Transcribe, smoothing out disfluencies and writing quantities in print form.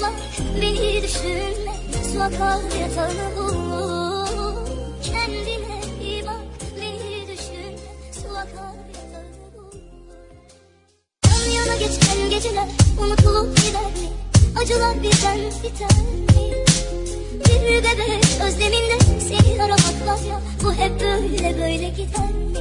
bak, beni düşünme. Su akar yatağını bul. Kendine iyi bak, beni düşünme. Su akar yatağını bul. Yan yana geçen geceler unutulup gider mi? Acılar birden biter mi? Bir bebek özleminde seni aramak var ya, bu hep böyle böyle gider mi?